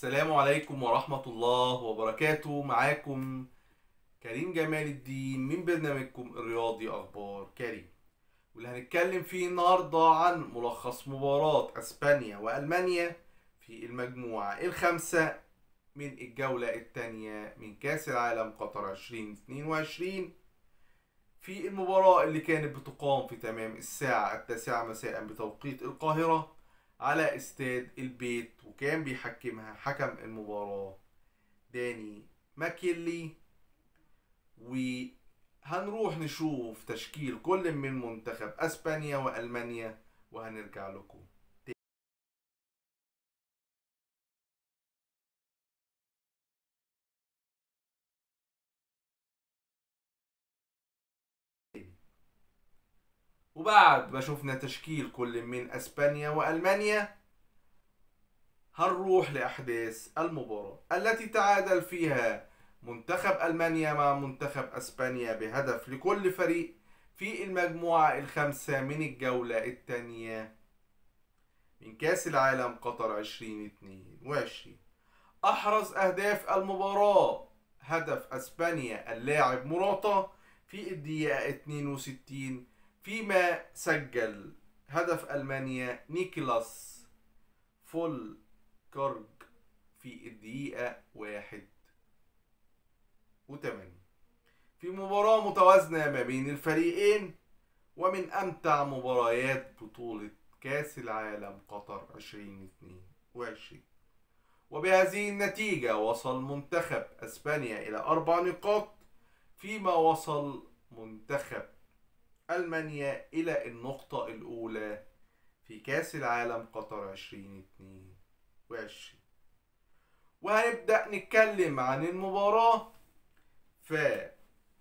السلام عليكم ورحمة الله وبركاته. معاكم كريم جمال الدين من برنامجكم الرياضي أخبار كريم، واللي هنتكلم فيه النهاردة عن ملخص مباراة أسبانيا وألمانيا في المجموعة الخامسة من الجولة الثانية من كأس العالم قطر 2022. في المباراة اللي كانت بتقام في تمام الساعة 9 مساء بتوقيت القاهرة على استاد البيت، وكان بيحكمها حكم المباراة داني ماكيلي. وهنروح نشوف تشكيل كل من منتخب اسبانيا والمانيا وهنرجع لكم تاني. وبعد ما شفنا تشكيل كل من اسبانيا والمانيا هنروح لأحداث المباراة التي تعادل فيها منتخب ألمانيا مع منتخب أسبانيا بهدف لكل فريق في المجموعة الخامسة من الجولة الثانية من كأس العالم قطر 2022. أحرز أهداف المباراة هدف أسبانيا اللاعب موراتا في الدقيقة 62، فيما سجل هدف ألمانيا نيكلاس فول كارج في الدقيقة 81. في مباراة متوازنة ما بين الفريقين ومن أمتع مباريات بطولة كأس العالم قطر 2022. وبهذه النتيجة وصل منتخب أسبانيا إلى 4 نقاط، فيما وصل منتخب ألمانيا إلى النقطة الأولى في كأس العالم قطر 2022. وهنبدأ نتكلم عن المباراة. فمنعت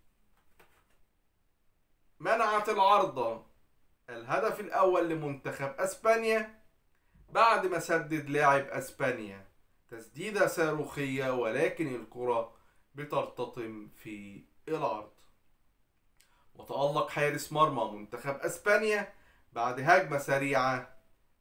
العارضة الهدف الأول لمنتخب أسبانيا بعد ما سدد لاعب أسبانيا تسديدة صاروخية، ولكن الكرة بترتطم في العرض. وتألق حارس مرمى منتخب أسبانيا بعد هجمة سريعة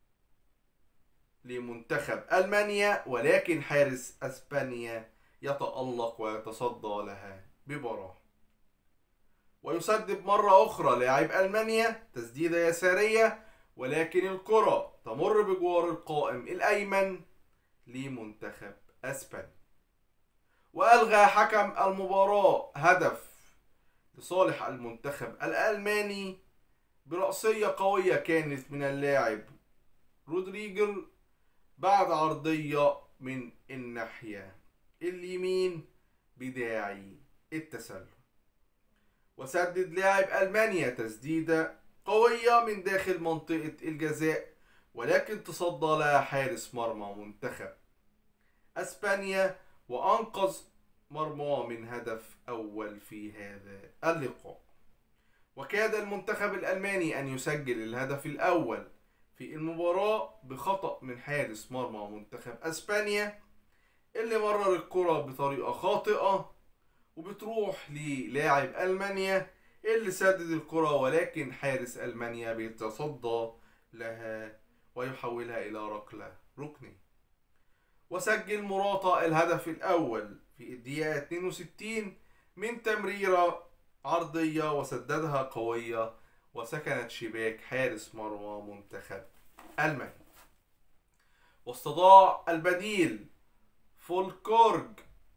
لمنتخب ألمانيا، ولكن حارس أسبانيا يتألق ويتصدى لها ببراعة. ويسدد مرة أخرى لاعب ألمانيا تسديدة يسارية، ولكن الكرة تمر بجوار القائم الأيمن لمنتخب أسبانيا. وألغى حكم المباراة هدف لصالح المنتخب الألماني برأسية قوية كانت من اللاعب رودريجر بعد عرضية من الناحية اليمين بداعي التسلل. وسدد لاعب ألمانيا تسديدة قوية من داخل منطقة الجزاء، ولكن تصدى لها حارس مرمى منتخب أسبانيا وأنقذ مرماه من هدف أول في هذا اللقاء. وكاد المنتخب الألماني أن يسجل الهدف الأول في المباراة بخطأ من حارس مرمى منتخب أسبانيا، اللي مرر الكرة بطريقة خاطئة وبتروح للاعب ألمانيا اللي سدد الكرة، ولكن حارس ألمانيا بيتصدى لها ويحولها إلى ركلة ركنية. وسجل موراتا الهدف الأول في الدقيقة 62 من تمريرة عرضية وسددها قوية وسكنت شباك حارس مرمى منتخب ألمانيا. واستطاع البديل فولكورج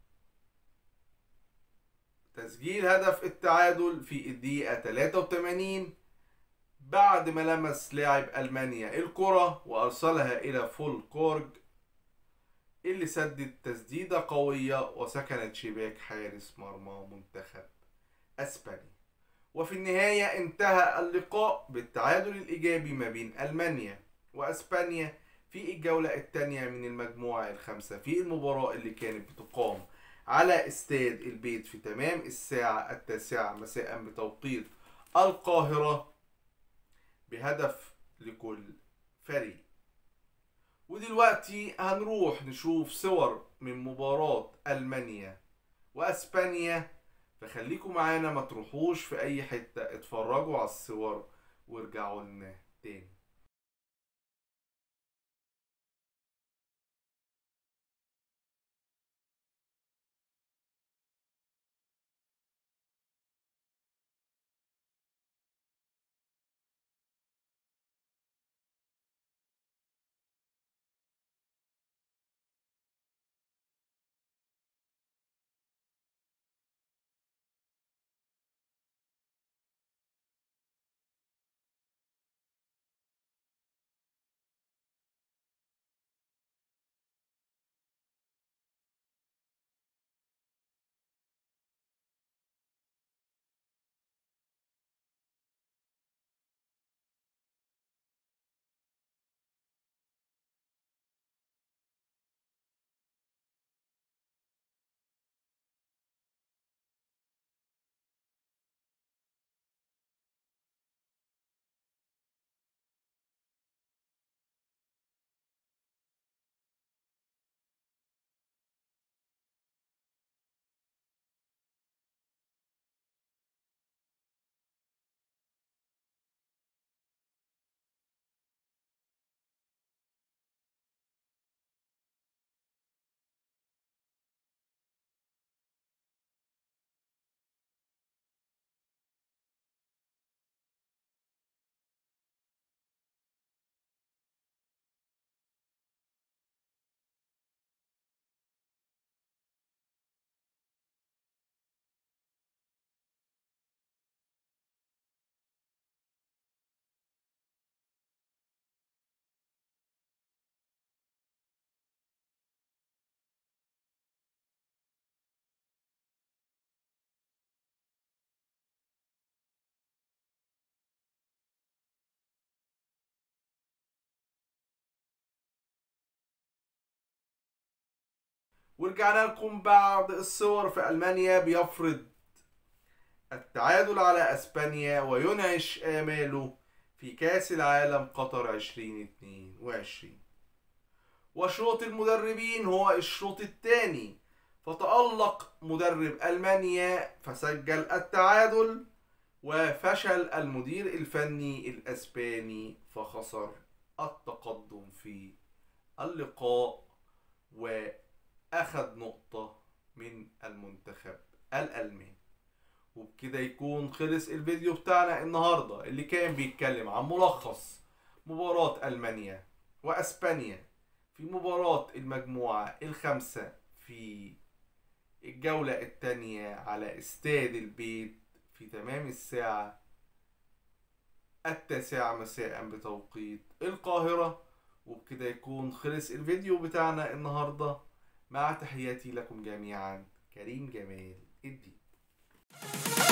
تسجيل هدف التعادل في الدقيقة 83 بعد ما لمس لاعب ألمانيا الكرة وأرسلها إلى فولكورج اللي سدد تسديدة قوية وسكنت شباك حارس مرمى منتخب أسبانيا. وفي النهاية انتهى اللقاء بالتعادل الإيجابي ما بين ألمانيا وأسبانيا في الجولة الثانية من المجموعة الخامسة في المباراة اللي كانت بتقام على استاد البيت في تمام الساعة 9 مساء بتوقيت القاهرة بهدف لكل فريق. ودلوقتي هنروح نشوف صور من مباراة ألمانيا وأسبانيا، فخليكم معانا ما تروحوش في أي حتة، اتفرجوا على الصور وارجعوا لنا تاني. ورجعنا لكم بعد الصور. في ألمانيا بيفرض التعادل على أسبانيا وينعش آماله في كأس العالم قطر 2022. وشوط المدربين هو الشوط الثاني، فتألق مدرب ألمانيا فسجل التعادل، وفشل المدير الفني الأسباني فخسر التقدم في اللقاء وأخذ نقطة من المنتخب الألماني. وبكده يكون خلص الفيديو بتاعنا النهاردة اللي كان بيتكلم عن ملخص مباراة ألمانيا وأسبانيا في مباراة المجموعة الخامسة في الجولة الثانية على استاد البيت في تمام الساعة 9 مساء بتوقيت القاهرة. وبكده يكون خلص الفيديو بتاعنا النهاردة. مع تحياتي لكم جميعا، كريم جمال الدين.